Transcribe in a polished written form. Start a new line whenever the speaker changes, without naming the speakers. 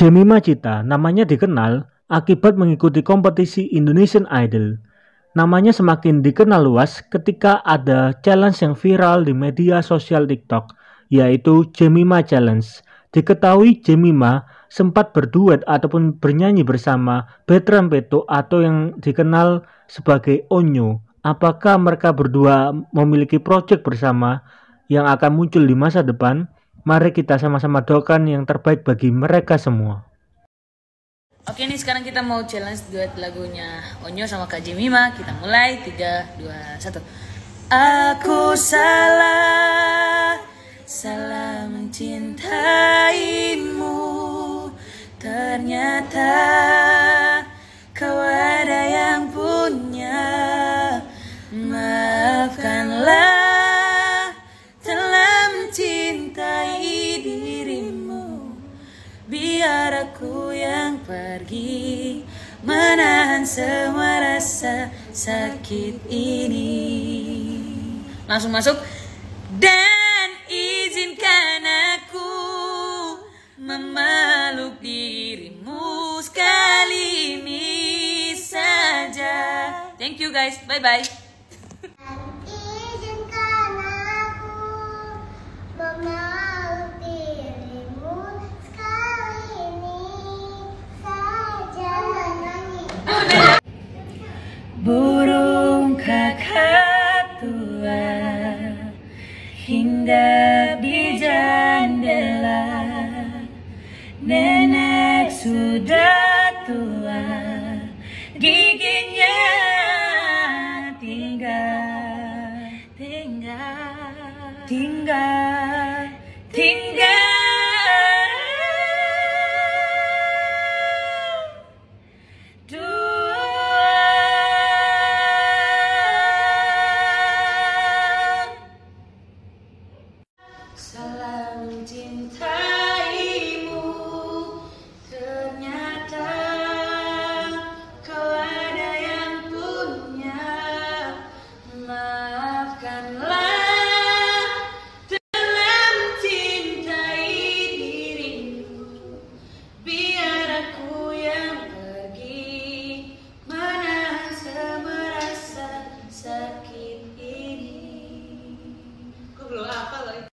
Jemima Cita namanya dikenal akibat mengikuti kompetisi Indonesian Idol. Namanya semakin dikenal luas ketika ada challenge yang viral di media sosial TikTok, yaitu Jemima Challenge. Diketahui Jemima sempat berduet ataupun bernyanyi bersama Bertrand Peto atau yang dikenal sebagai Onyo. Apakah mereka berdua memiliki proyek bersama yang akan muncul di masa depan? Mari kita sama-sama doakan yang terbaik bagi mereka semua.
Oke nih, sekarang kita mau challenge duet lagunya Onyo sama Kak Jemima. Kita mulai 3, 2, 1. Aku salah mencintaimu. Ternyata kau ada yang punya. Maafkanlah telah mencintai dirimu. Biar aku yang pergi menahan semua rasa sakit ini. Langsung masuk. Dan izinkan aku memeluk dirimu sekali ini saja. Thank you guys, bye-bye.
Izinkan aku memeluk dirimu sekali ini saja.
Burung kakatua hinggap di jendela. Nenek sudah tua, giginya tinggal. Salah mencintaimu. Ternyata kau ada yang punya. Maafkanlah telah mencintai dirimu. Biar aku yang pergi menahan semua rasa sakit ini. Kok belum apa lagi?